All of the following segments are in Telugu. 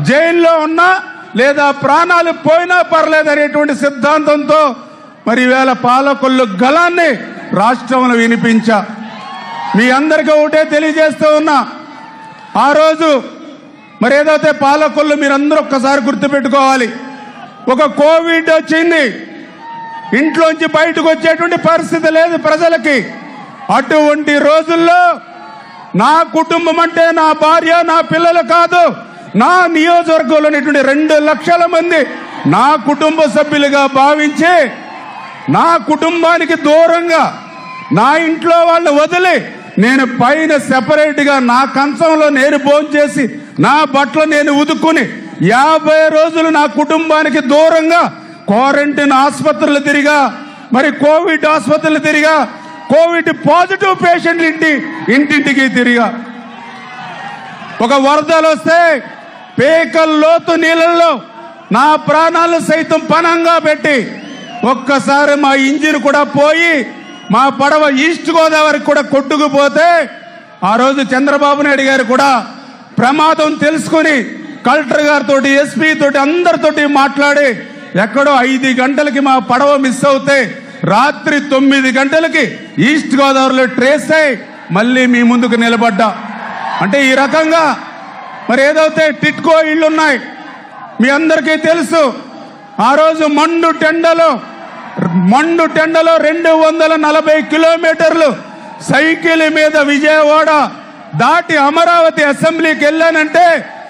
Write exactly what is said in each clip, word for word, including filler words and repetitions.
జైల్లో ఉన్నా లేదా ప్రాణాలు పోయినా పర్లేదనేటువంటి సిద్ధాంతంతో మరి ఈవేళ పాలకొల్లు గళాన్ని రాష్ట్రంలో వినిపించా. మీ అందరికీ ఒకటే తెలియజేస్తూ ఉన్నా, ఆ రోజు మరి ఏదైతే పాలకొల్లు మీరందరూ ఒక్కసారి గుర్తుపెట్టుకోవాలి, ఒక కోవిడ్ వచ్చింది, ఇంట్లోంచి బయటకు వచ్చేటువంటి పరిస్థితి లేదు ప్రజలకి. అటువంటి రోజుల్లో నా కుటుంబం అంటే నా భార్య నా పిల్లలు కాదు, నా నియోజకవర్గంలో ఉన్నటువంటి రెండు లక్షల మంది నా కుటుంబ సభ్యులుగా భావించి నా కుటుంబానికి దూరంగా నా ఇంట్లో వాళ్ళని వదిలి నేను పైన సెపరేట్ గా నా కంచంలో నేను భోంచేసి నా బట్టలు నేను ఉదుక్కుని యాభై రోజులు నా కుటుంబానికి దూరంగా క్వారంటైన్ ఆసుపత్రులు తిరిగా, మరి కోవిడ్ ఆసుపత్రులు తిరిగా, కోవిడ్ పాజిటివ్ పేషెంట్లు ఇంటి ఇంటింటికి తిరిగా. ఒక వరదలు వస్తే పేకల్ లోతు నీళ్ళల్లో నా ప్రాణాలు సైతం పణంగా పెట్టి ఒక్కసారి మా ఇంజిన్ కూడా పోయి మా పడవ ఈస్ట్ గోదావరికి కూడా కొట్టుకుపోతే ఆ రోజు చంద్రబాబు నాయుడు గారు కూడా ప్రమాదం తెలుసుకుని కలెక్టర్ గారితో ఎస్పీ తోటి అందరితోటి మాట్లాడి ఎక్కడో ఐదు గంటలకి మా పడవ మిస్ అవుతే రాత్రి తొమ్మిది గంటలకి ఈస్ట్ గోదావరిలో ట్రేస్ అయి మళ్ళీ మీ ముందుకు నిలబడ్డా. అంటే ఈ రకంగా మరి ఏదైతే టిట్కో ఇళ్లున్నాయి మీ అందరికీ తెలుసు, ఆ రోజు మండు టెండలో మండు టెండలో రెండు వందల నలభై కిలోమీటర్లు సైకిల్ మీద విజయవాడ దాటి అమరావతి అసెంబ్లీకి వెళ్ళానంటే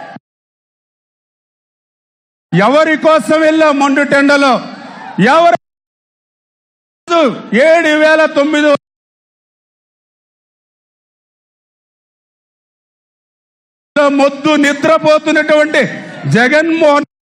ఎవరి కోసం వెళ్ళా? మండు టెండలో ఎవరు ఏడు వేల తొమ్మిది మొద్దు నిద్రపోతున్నటువంటి జగన్మోహన్